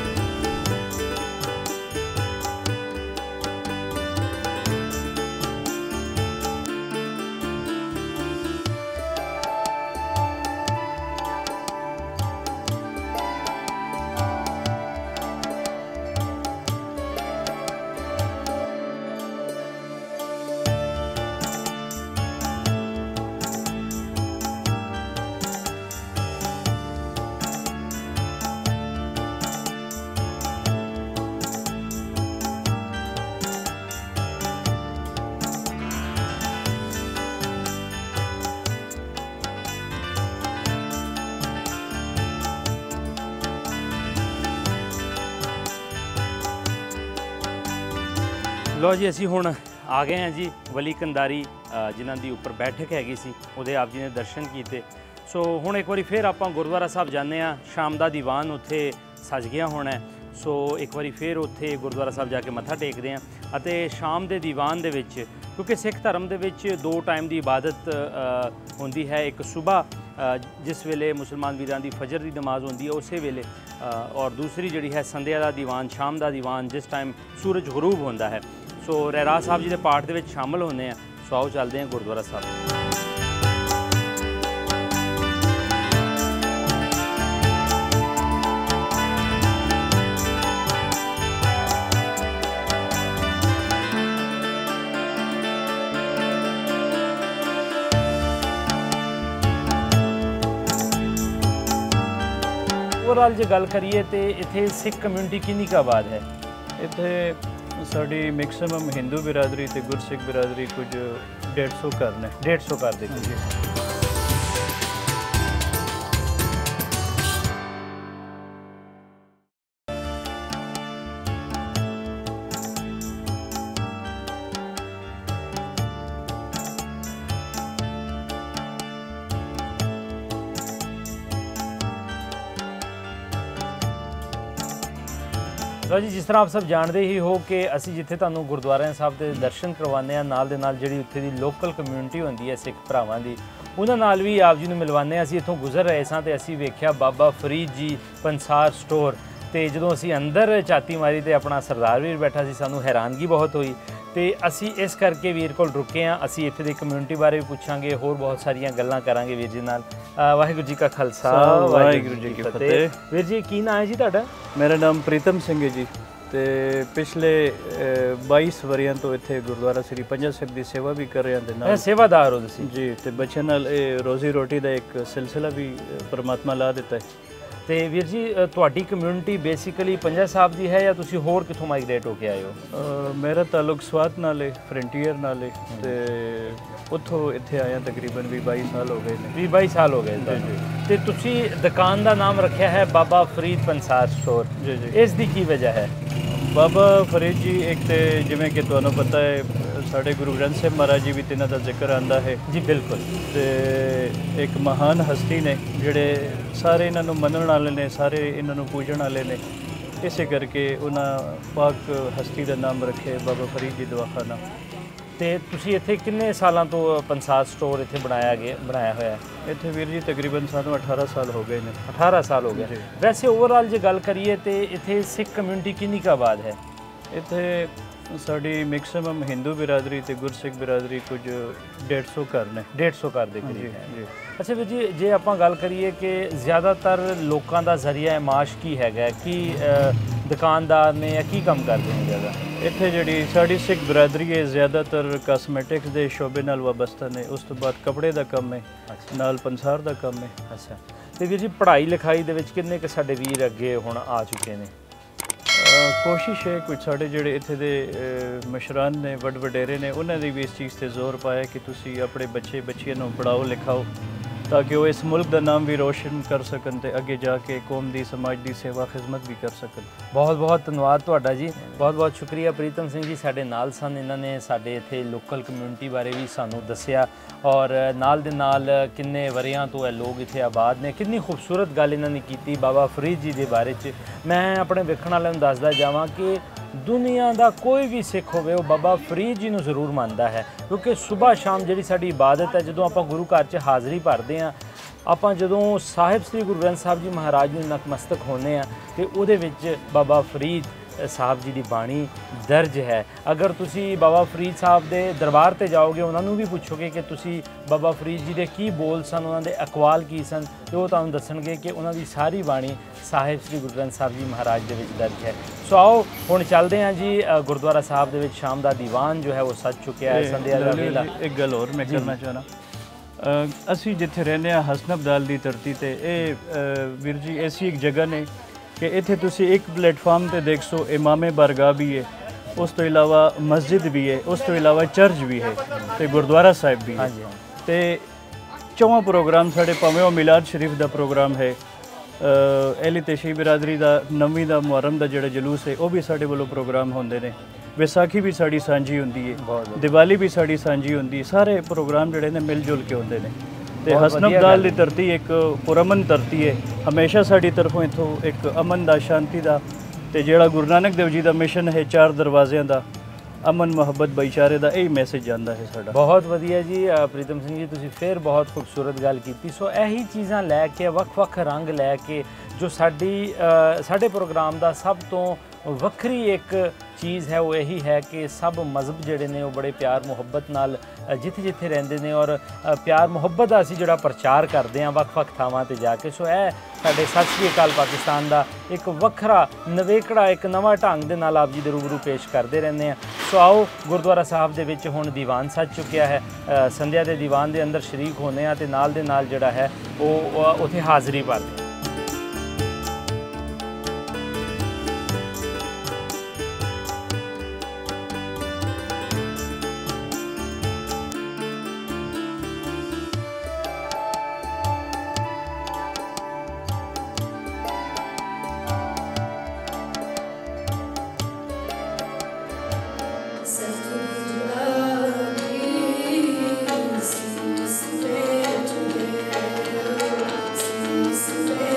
लो जी, असी हुण आ गए हैं जी वली कंधारी जिन्हां दी उपर बैठक हैगी सी, उहदे आप जी ने दर्शन किए। सो हुण एक बारी फिर आपां गुरुद्वारा साहब जाने आ। शाम का दीवान उत्थे सज गया होना है, सो एक बारी फिर उत्थे गुरुद्वारा साहब जाके मत्था टेकते हैं। अते शाम के दीवान दे विच क्योंकि सिख धर्म दे विच दो टाइम की इबादत होंदी है, एक सुबह जिस वेले मुसलमान वीरां दी फजर की नमाज होंदी है उस वेले, और दूसरी जिहड़ी है संध्या का दीवान, शाम का दीवान जिस टाइम सूरज गरूब होंदा है। सो रहरास साहब जी के पाठ के शामिल होने हैं। सो आओ चलते हैं गुरुद्वारा साहब। ओवरऑल जो गल करिए तो इत्थे सिख कम्यूनिटी कितनी का आबाद है? इत्थे साड़ी मैक्सिमम हिंदू बिरादरी ते गुरसिख बिरादरी कुछ डेढ़ सौ घर ने। डेढ़ सौ घर देखिए। ਲਓ ਜੀ, ਜਿਸ ਤਰ੍ਹਾਂ ਆਪ ਸਭ ਜਾਣਦੇ ਹੀ ਹੋ ਕਿ ਅਸੀਂ ਜਿੱਥੇ ਤੁਹਾਨੂੰ ਗੁਰਦੁਆਰਿਆਂ ਸਾਹਿਬ ਦੇ ਦਰਸ਼ਨ ਕਰਵਾਉਂਦੇ ਹਾਂ, ਨਾਲ ਦੇ ਨਾਲ ਜਿਹੜੀ ਉੱਥੇ ਦੀ ਲੋਕਲ ਕਮਿਊਨਿਟੀ ਹੁੰਦੀ ਹੈ ਸਿੱਖ ਭਰਾਵਾਂ ਦੀ, ਉਹਨਾਂ ਨਾਲ ਵੀ ਆਪ ਜੀ ਨੂੰ ਮਿਲਵਾਉਂਦੇ ਹਾਂ। ਅਸੀਂ ਇੱਥੋਂ ਗੁਜ਼ਰ ਰਹੇ ਸਾਂ ਤੇ ਅਸੀਂ ਵੇਖਿਆ ਬਾਬਾ ਫਰੀਦ ਜੀ ਪੰਸਾਰ ਸਟੋਰ, ਤੇ ਜਦੋਂ ਅਸੀਂ ਅੰਦਰ ਝਾਤੀ ਮਾਰੀ ਤੇ ਆਪਣਾ ਸਰਦਾਰ ਵੀਰ ਬੈਠਾ ਸੀ, ਸਾਨੂੰ ਹੈਰਾਨਗੀ ਬਹੁਤ ਹੋਈ ਤੇ ਅਸੀਂ ਇਸ ਕਰਕੇ ਵੀਰ ਕੋਲ ਰੁਕੇ ਹਾਂ। ਅਸੀਂ ਇੱਥੇ ਦੀ ਕਮਿਊਨਿਟੀ ਬਾਰੇ ਵੀ ਪੁੱਛਾਂਗੇ, ਹੋਰ ਬਹੁਤ ਸਾਰੀਆਂ ਗੱਲਾਂ ਕਰਾਂਗੇ ਵੀਰ ਜੀ ਨਾਲ। ਵਾਹਿਗੁਰੂ ਜੀ ਕਾ ਖਾਲਸਾ, ਵਾਹਿਗੁਰੂ ਜੀ ਕੀ ਫਤਿਹ। ਵੀਰ ਜੀ ਕੀ ਨਾਮ ਹੈ ਜੀ ਤੁਹਾਡਾ? ਮੇਰਾ ਨਾਮ ਪ੍ਰੀਤਮ ਸਿੰਘ ਹੈ ਜੀ, ਤੇ ਪਿਛਲੇ ਬਾਈਸ ਵਰਿਆਂ ਤੋਂ ਇੱਥੇ ਗੁਰਦੁਆਰਾ ਸ੍ਰੀ ਪੰਜਾ ਸਾਹਿਬ ਦੀ ਸੇਵਾ ਵੀ ਕਰ ਰਿਹਾ ਦੇ ਨਾਲ ਸੇਵਾਦਾਰ ਹੋ ਤੁਸੀਂ ਜੀ, ਤੇ ਬੱਚਿਆਂ ਨਾਲ ਇਹ ਰੋਜ਼ੀ ਰੋਟੀ ਦਾ ਇੱਕ ਸਿਲਸਿਲਾ ਵੀ ਪਰਮਾਤਮਾ ਲਾ ਦਿੱਤਾ ਹੈ। ਤੇ ਵੀਰ ਜੀ ਤੁਹਾਡੀ ਕਮਿਊਨਿਟੀ ਬੇਸਿਕਲੀ ਪੰਜਾ ਸਾਹਿਬ ਦੀ ਹੈ ਜਾਂ ਤੁਸੀਂ ਹੋਰ ਕਿੱਥੋਂ ਮਾਈਗ੍ਰੇਟ ਹੋ ਕੇ ਆਏ ਹੋ? ਮੇਰਾ ਤਾਲੁਕ ਸਵਾਤ ਨਾਲ ਹੈ, ਫਰੰਟੀਅਰ ਨਾਲ ਹੈ, ਤੇ ਉੱਥੋਂ ਇੱਥੇ ਆਇਆ ਤਕਰੀਬਨ ਵੀਹ ਬਾਈ ਸਾਲ ਹੋ ਗਏ ਨੇ। ਵੀਹ ਬਾਈ ਸਾਲ ਹੋ ਗਏ ਜੀ। ਤੇ ਤੁਸੀਂ ਦੁਕਾਨ ਦਾ ਨਾਮ ਰੱਖਿਆ ਹੈ ਬਾਬਾ ਫਰੀਦ ਪੰਸਾਰ ਸਟੋਰ, ਜੀ ਜੀ, ਇਸ ਦੀ ਕੀ ਵਜ੍ਹਾ ਹੈ? ਬਾਬਾ ਫਰੀਦ ਜੀ ਇੱਕ ਤੇ ਜਿਵੇਂ ਕਿ ਤੁਹਾਨੂੰ ਪਤਾ ਹੈ ਸਾਡੇ ਗੁਰੂ ਗ੍ਰੰਥ ਸਾਹਿਬ ਮਹਾਰਾਜ ਜੀ ਵੀ ਤਿੰਨਾਂ ਦਾ ਜ਼ਿਕਰ ਆਉਂਦਾ ਹੈ ਜੀ। ਬਿਲਕੁਲ। ਤੇ ਇੱਕ ਮਹਾਨ ਹਸਤੀ ਨੇ ਜਿਹੜੇ ਸਾਰੇ ਇਹਨਾਂ ਨੂੰ ਮੰਨਣ ਵਾਲੇ ਨੇ, ਸਾਰੇ ਇਹਨਾਂ ਨੂੰ ਪੂਜਣ ਵਾਲੇ ਨੇ, ਇਸੇ ਕਰਕੇ ਉਹਨਾਂ ਪਾਕ ਹਸਤੀ ਦਾ ਨਾਮ ਰੱਖੇ ਬਾਬਾ ਫਰੀਦ ਜੀ ਦਵਾਖਾਨਾ। ਤੇ ਤੁਸੀਂ ਇੱਥੇ ਕਿੰਨੇ ਸਾਲਾਂ ਤੋਂ ਪੰਸਾਰ ਸਟੋਰ ਇੱਥੇ ਬਣਾਇਆ ਗਿਆ ਬਣਾਇਆ ਹੋਇਆ ਹੈ? ਇੱਥੇ ਵੀਰ ਜੀ ਤਕਰੀਬਨ ਸਾਨੂੰ ਅਠਾਰਾਂ ਸਾਲ ਹੋ ਗਏ ਨੇ। ਅਠਾਰਾਂ ਸਾਲ ਹੋ ਗਏ। ਵੈਸੇ ਓਵਰਆਲ ਜੇ ਗੱਲ ਕਰੀਏ ਤੇ ਇੱਥੇ ਸਿੱਖ ਕਮਿਊਨਿਟੀ ਕਿੰਨੀ ਕੁ ਆਬਾਦ ਹੈ? ਇੱਥੇ ਸਾਡੀ ਮੈਕਸਿਮਮ ਹਿੰਦੂ ਬਿਰਾਦਰੀ ਤੇ ਗੁਰਸਿੱਖ ਬਿਰਾਦਰੀ ਕੁਝ ਡੇਢ ਸੌ ਘਰ ਨੇ। ਡੇਢ ਸੌ ਘਰ ਦੇ ਕਰੀਬ ਹੈ ਜੀ। ਅੱਛਾ ਵੀਰ ਜੀ, ਜੇ ਆਪਾਂ ਗੱਲ ਕਰੀਏ ਕਿ ਜ਼ਿਆਦਾਤਰ ਲੋਕਾਂ ਦਾ ਜ਼ਰੀਆ ਮਾਸ਼ ਕੀ ਹੈਗਾ, ਕੀ ਦੁਕਾਨਦਾਰ ਨੇ ਜਾਂ ਕੀ ਕੰਮ ਕਰਦੇ ਨੇ ਜ਼ਿਆਦਾ? ਇੱਥੇ ਜਿਹੜੀ ਸਾਡੀ ਸਿੱਖ ਬਰਾਦਰੀ ਹੈ ਜ਼ਿਆਦਾਤਰ ਕਾਸਮੈਟਿਕਸ ਦੇ ਸ਼ੋਬੇ ਨਾਲ ਵਾਬਸਤਾ ਨੇ, ਉਸ ਤੋਂ ਬਾਅਦ ਕੱਪੜੇ ਦਾ ਕੰਮ ਹੈ, ਨਾਲ ਪੰਸਾਰ ਦਾ ਕੰਮ ਹੈ। ਅੱਛਾ। ਤੇ ਵੀਰ ਜੀ ਪੜ੍ਹਾਈ ਲਿਖਾਈ ਦੇ ਵਿੱਚ ਕਿੰਨੇ ਕੁ ਸਾਡੇ ਵੀਰ ਅੱਗੇ ਹੁਣ ਆ ਚੁੱਕੇ ਨੇ? ਕੋਸ਼ਿਸ਼ ਹੈ ਕੁਝ ਸਾਡੇ ਜਿਹੜੇ ਇੱਥੇ ਦੇ ਮਸ਼ਰਾਨ ਨੇ, ਵੱਡ ਵਡੇਰੇ ਨੇ, ਉਹਨਾਂ ਦੀ ਵੀ ਇਸ ਚੀਜ਼ 'ਤੇ ਜ਼ੋਰ ਪਾਇਆ ਕਿ ਤੁਸੀਂ ਆਪਣੇ ਬੱਚੇ ਬੱਚੀਆਂ ਨੂੰ ਪੜ੍ਹਾਓ ਲਿਖਾਓ ਤਾਂ ਕਿ ਉਹ ਇਸ ਮੁਲਕ ਦਾ ਨਾਮ ਵੀ ਰੋਸ਼ਨ ਕਰ ਸਕਣ ਤੇ ਅੱਗੇ ਜਾ ਕੇ ਕੌਮ ਦੀ ਸਮਾਜ ਦੀ ਸੇਵਾ ਖਿਦਮਤ ਵੀ ਕਰ ਸਕਣ। ਬਹੁਤ ਬਹੁਤ ਧੰਨਵਾਦ ਤੁਹਾਡਾ ਜੀ, ਬਹੁਤ ਬਹੁਤ ਸ਼ੁਕਰੀਆ। ਪ੍ਰੀਤਮ ਸਿੰਘ ਜੀ ਸਾਡੇ ਨਾਲ ਸਨ, ਇਹਨਾਂ ਨੇ ਸਾਡੇ ਇੱਥੇ ਲੋਕਲ ਕਮਿਊਨਿਟੀ ਬਾਰੇ ਵੀ ਸਾਨੂੰ ਦੱਸਿਆ ਔਰ ਨਾਲ ਦੇ ਨਾਲ ਕਿੰਨੇ ਵਰਿਆਂ ਤੋਂ ਇਹ ਲੋਕ ਇੱਥੇ ਆਬਾਦ ਨੇ। ਕਿੰਨੀ ਖੂਬਸੂਰਤ ਗੱਲ ਇਹਨਾਂ ਨੇ ਕੀਤੀ ਬਾਬਾ ਫਰੀਦ ਜੀ ਦੇ ਬਾਰੇ 'ਚ। ਮੈਂ ਆਪਣੇ ਵੇਖਣ ਵਾਲਿਆਂ ਨੂੰ ਦੱਸਦਾ ਜਾਵਾਂ ਕਿ ਦੁਨੀਆ ਦਾ ਕੋਈ ਵੀ ਸਿੱਖ ਹੋਵੇ ਉਹ ਬਾਬਾ ਫਰੀਦ ਜੀ ਨੂੰ ਜ਼ਰੂਰ ਮੰਨਦਾ ਹੈ, ਕਿਉਂਕਿ ਸੁਬਾਹ ਸ਼ਾਮ ਜਿਹੜੀ ਸਾਡੀ ਇਬਾਦਤ ਹੈ, ਜਦੋਂ ਆਪਾਂ ਗੁਰੂ ਘਰ 'ਚ ਹਾਜ਼ਰੀ ਭਰਦੇ ਹਾਂ, ਆਪਾਂ ਜਦੋਂ ਸਾਹਿਬ ਸ੍ਰੀ ਗੁਰੂ ਗ੍ਰੰਥ ਸਾਹਿਬ ਜੀ ਮਹਾਰਾਜ ਨੂੰ ਨਤਮਸਤਕ ਹੁੰਦੇ ਹਾਂ ਤੇ ਉਹਦੇ ਵਿੱਚ ਬਾਬਾ ਫਰੀਦ ਸਾਹਿਬ ਜੀ ਦੀ ਬਾਣੀ ਦਰਜ ਹੈ। ਅਗਰ ਤੁਸੀਂ ਬਾਬਾ ਫਰੀਦ ਸਾਹਿਬ ਦੇ ਦਰਬਾਰ 'ਤੇ ਜਾਓਗੇ, ਉਹਨਾਂ ਨੂੰ ਵੀ ਪੁੱਛੋਗੇ ਕਿ ਤੁਸੀਂ ਬਾਬਾ ਫਰੀਦ ਜੀ ਦੇ ਕੀ ਬੋਲ ਸਨ, ਉਹਨਾਂ ਦੇ ਅਕਵਾਲ ਕੀ ਸਨ, ਤੇ ਉਹ ਤੁਹਾਨੂੰ ਦੱਸਣਗੇ ਕਿ ਉਹਨਾਂ ਦੀ ਸਾਰੀ ਬਾਣੀ ਸਾਹਿਬ ਸ੍ਰੀ ਗੁਰੂ ਗ੍ਰੰਥ ਸਾਹਿਬ ਜੀ ਮਹਾਰਾਜ ਦੇ ਵਿੱਚ ਦਰਜ ਹੈ। ਸੋ ਆਓ ਹੁਣ ਚੱਲਦੇ ਹਾਂ ਜੀ ਗੁਰਦੁਆਰਾ ਸਾਹਿਬ ਦੇ ਵਿੱਚ। ਸ਼ਾਮ ਦਾ ਦੀਵਾਨ ਜੋ ਹੈ ਉਹ ਸੱਜ ਚੁੱਕਿਆ ਹੈ, ਸੰਧਿਆ ਦਾ ਵੇਲਾ। ਇੱਕ ਗੱਲ ਹੋਰ ਮੈਂ ਕਰਨਾ ਚਾਹੁੰਦਾ, ਅਸੀਂ ਜਿੱਥੇ ਰਹਿੰਦੇ ਹਾਂ ਹਸਨਬ ਦਾਲ ਦੀ ਧਰਤੀ ਤੇ, ਇਹ ਵੀਰ ਜੀ ਐਸੀ ਇੱਕ ਜਗ੍ਹਾ ਨੇ ਕਿ ਇੱਥੇ ਤੁਸੀਂ ਇੱਕ ਪਲੇਟਫਾਰਮ ਤੇ ਦੇਖ ਸੋ ਇਮਾਮੇ ਬਾਰਗਾਹ ਵੀ ਹੈ, ਉਸ ਤੋਂ ਇਲਾਵਾ ਮਸਜਿਦ ਵੀ ਹੈ, ਉਸ ਤੋਂ ਇਲਾਵਾ ਚਰਚ ਵੀ ਹੈ ਤੇ ਗੁਰਦੁਆਰਾ ਸਾਹਿਬ ਵੀ ਹੈ। ਤੇ ਚੌਵਾਂ ਪ੍ਰੋਗਰਾਮ ਸਾਡੇ, ਭਾਵੇਂ ਉਹ ਮਿਲਾਦ ਸ਼ਰੀਫ ਦਾ ਪ੍ਰੋਗਰਾਮ ਹੈ, ਅਹਿਲੀ ਤਸ਼ੀਹ ਬਿਰਾਦਰੀ ਦਾ ਨਵੀਂ ਦਾ ਮੁਹਰਮ ਦਾ ਜਿਹੜਾ ਜਲੂਸ ਹੈ ਉਹ ਵੀ ਸਾਡੇ ਵੱਲੋਂ ਪ੍ਰੋਗਰਾਮ ਹੁੰਦੇ ਨੇ, ਵਿਸਾਖੀ ਵੀ ਸਾਡੀ ਸਾਂਝੀ ਹੁੰਦੀ ਹੈ, ਦੀਵਾਲੀ ਵੀ ਸਾਡੀ ਸਾਂਝੀ ਹੁੰਦੀ ਹੈ। ਸਾਰੇ ਪ੍ਰੋਗਰਾਮ ਜਿਹੜੇ ਨੇ ਮਿਲ ਜੁਲ ਕੇ ਹੁੰਦੇ ਨੇ ਤੇ ਹਸਨਬ ਦਾਲ ਦੀ ਧਰਤੀ ਇੱਕ ਪੁਰਅਮਨ ਧਰਤੀ ਹੈ। ਹਮੇਸ਼ਾ ਸਾਡੀ ਤਰਫੋਂ ਇੱਥੋਂ ਇੱਕ ਅਮਨ ਦਾ, ਸ਼ਾਂਤੀ ਦਾ, ਤੇ ਜਿਹੜਾ ਗੁਰੂ ਨਾਨਕ ਦੇਵ ਜੀ ਦਾ ਮਿਸ਼ਨ ਹੈ ਚਾਰ ਦਰਵਾਜ਼ਿਆਂ ਦਾ, ਅਮਨ ਮੁਹੱਬਤ ਭਾਈਚਾਰੇ ਦਾ, ਇਹ ਮੈਸੇਜ ਜਾਂਦਾ ਹੈ ਸਾਡਾ। ਬਹੁਤ ਵਧੀਆ ਜੀ ਪ੍ਰੀਤਮ ਸਿੰਘ ਜੀ, ਤੁਸੀਂ ਫਿਰ ਬਹੁਤ ਖੂਬਸੂਰਤ ਗੱਲ ਕੀਤੀ। ਸੋ ਇਹੀ ਚੀਜ਼ਾਂ ਲੈ ਕੇ, ਵੱਖ-ਵੱਖ ਰੰਗ ਲੈ ਕੇ, ਜੋ ਸਾਡੀ ਸਾਡੇ ਪ੍ਰੋਗਰਾਮ ਦਾ ਸਭ ਤੋਂ ਵੱਖਰੀ ਇੱਕ ਚੀਜ਼ ਹੈ ਉਹ ਇਹੀ ਹੈ ਕਿ ਸਭ ਮਜ਼ਹਬ ਜਿਹੜੇ ਨੇ ਉਹ ਬੜੇ ਪਿਆਰ ਮੁਹੱਬਤ ਨਾਲ ਜਿੱਥੇ ਜਿੱਥੇ ਰਹਿੰਦੇ ਨੇ ਔਰ ਪਿਆਰ ਮੁਹੱਬਤ ਦਾ ਅਸੀਂ ਜਿਹੜਾ ਪ੍ਰਚਾਰ ਕਰਦੇ ਹਾਂ ਵੱਖ-ਵੱਖ ਥਾਵਾਂ 'ਤੇ ਜਾ ਕੇ। ਸੋ ਇਹ ਸਾਡੇ ਸਤਿ ਸ਼੍ਰੀ ਅਕਾਲ ਪਾਕਿਸਤਾਨ ਦਾ ਇੱਕ ਵੱਖਰਾ ਨਵੇਕੜਾ, ਇੱਕ ਨਵਾਂ ਢੰਗ ਦੇ ਨਾਲ ਆਪ ਜੀ ਦੇ ਰੂਬਰੂ ਪੇਸ਼ ਕਰਦੇ ਰਹਿੰਦੇ ਹਾਂ। ਸੋ ਆਓ ਗੁਰਦੁਆਰਾ ਸਾਹਿਬ ਦੇ ਵਿੱਚ ਹੁਣ ਦੀਵਾਨ ਸੱਜ ਚੁੱਕਿਆ ਹੈ, ਸੰਧਿਆ ਦੇ ਦੀਵਾਨ ਦੇ ਅੰਦਰ ਸ਼ਰੀਕ ਹੋਣੇ ਆ ਤੇ ਨਾਲ ਦੇ ਨਾਲ ਜਿਹੜਾ ਹੈ ਉਹ ਉੱਥੇ ਹਾਜ਼ਰੀ ਭਰਦੇ ਹਾਂ। Today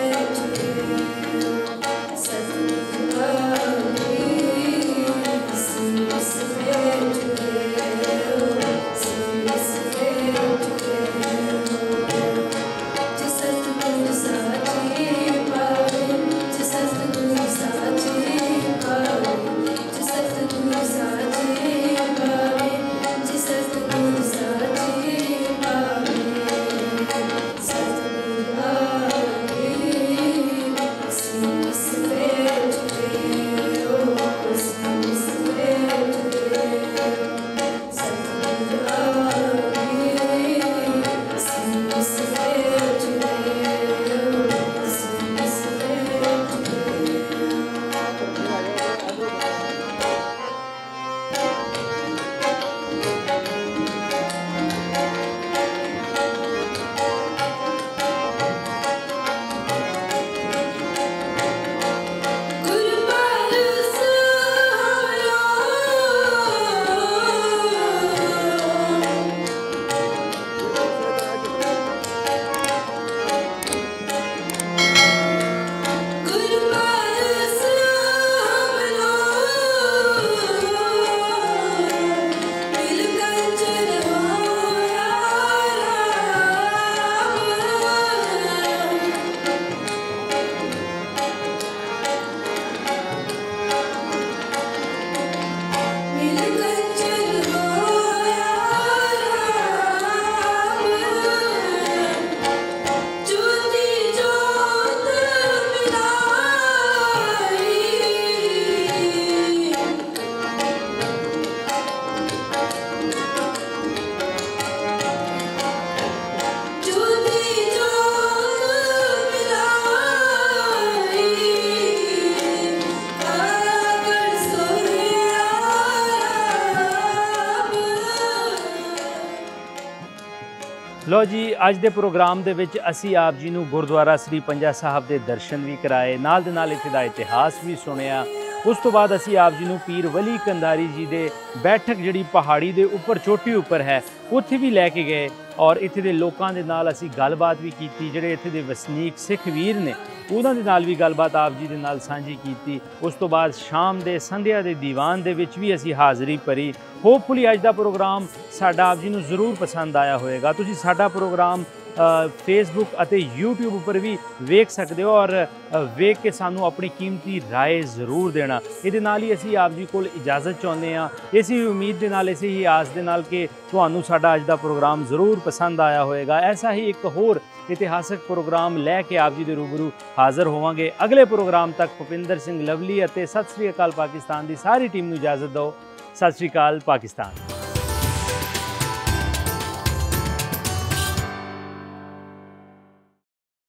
ਲਓ ਜੀ, ਅੱਜ ਦੇ ਪ੍ਰੋਗਰਾਮ ਦੇ ਵਿੱਚ ਅਸੀਂ ਆਪ ਜੀ ਨੂੰ ਗੁਰਦੁਆਰਾ ਸ੍ਰੀ ਪੰਜਾ ਸਾਹਿਬ ਦੇ ਦਰਸ਼ਨ ਵੀ ਕਰਾਏ, ਨਾਲ ਦੇ ਨਾਲ ਇੱਥੇ ਦਾ ਇਤਿਹਾਸ ਵੀ ਸੁਣਿਆ। ਉਸ ਤੋਂ ਬਾਅਦ ਅਸੀਂ ਆਪ ਜੀ ਨੂੰ ਪੀਰ ਵਲੀ ਕੰਧਾਰੀ ਜੀ ਦੇ ਬੈਠਕ ਜਿਹੜੀ ਪਹਾੜੀ ਦੇ ਉੱਪਰ ਚੋਟੀ ਉੱਪਰ ਹੈ ਉੱਥੇ ਵੀ ਲੈ ਕੇ ਗਏ ਔਰ ਇੱਥੇ ਦੇ ਲੋਕਾਂ ਦੇ ਨਾਲ ਅਸੀਂ ਗੱਲਬਾਤ ਵੀ ਕੀਤੀ। ਜਿਹੜੇ ਇੱਥੇ ਦੇ ਵਸਨੀਕ ਸਿੱਖ ਵੀਰ ਨੇ ਉਹਨਾਂ ਦੇ ਨਾਲ ਵੀ ਗੱਲਬਾਤ ਆਪ ਜੀ ਦੇ ਨਾਲ ਸਾਂਝੀ ਕੀਤੀ। ਉਸ ਤੋਂ ਬਾਅਦ ਸ਼ਾਮ ਦੇ ਸੰਧਿਆ ਦੇ ਦੀਵਾਨ ਦੇ ਵਿੱਚ ਵੀ ਅਸੀਂ ਹਾਜ਼ਰੀ ਭਰੀ। ਹੋਪਫੁਲੀ ਅੱਜ ਦਾ ਪ੍ਰੋਗਰਾਮ ਸਾਡਾ ਆਪ ਜੀ ਨੂੰ ਜ਼ਰੂਰ ਪਸੰਦ ਆਇਆ ਹੋਵੇਗਾ। ਤੁਸੀਂ ਸਾਡਾ ਪ੍ਰੋਗਰਾਮ ਫੇਸਬੁੱਕ ਅਤੇ ਯੂਟਿਊਬ ਉੱਪਰ ਵੀ ਵੇਖ ਸਕਦੇ ਹੋ ਔਰ ਵੇਖ ਕੇ ਸਾਨੂੰ ਆਪਣੀ ਕੀਮਤੀ ਰਾਏ ਜ਼ਰੂਰ ਦੇਣਾ। ਇਹਦੇ ਨਾਲ ਹੀ ਅਸੀਂ ਆਪ ਜੀ ਕੋਲ ਇਜਾਜ਼ਤ ਚਾਹੁੰਦੇ ਹਾਂ, ਇਸੇ ਹੀ ਉਮੀਦ ਦੇ ਨਾਲ, ਇਸੇ ਹੀ ਆਸ ਦੇ ਨਾਲ ਕਿ ਤੁਹਾਨੂੰ ਸਾਡਾ ਅੱਜ ਦਾ ਪ੍ਰੋਗਰਾਮ ਜ਼ਰੂਰ ਪਸੰਦ ਆਇਆ ਹੋਵੇਗਾ। ਐਸਾ ਹੀ ਇੱਕ ਹੋਰ ਇਤਿਹਾਸਕ ਪ੍ਰੋਗਰਾਮ ਲੈ ਕੇ ਆਪ ਜੀ ਦੇ ਰੂਬਰੂ ਹਾਜ਼ਰ ਹੋਵਾਂਗੇ। ਅਗਲੇ ਪ੍ਰੋਗਰਾਮ ਤੱਕ ਭੁਪਿੰਦਰ ਸਿੰਘ ਲਵਲੀ ਅਤੇ ਸਤਿ ਸ੍ਰੀ ਅਕਾਲ ਪਾਕਿਸਤਾਨ ਦੀ ਸਾਰੀ ਟੀਮ ਨੂੰ ਇਜਾਜ਼ਤ ਦਿਓ। ਸਤਿ ਸ੍ਰੀ ਅਕਾਲ ਪਾਕਿਸਤਾਨ।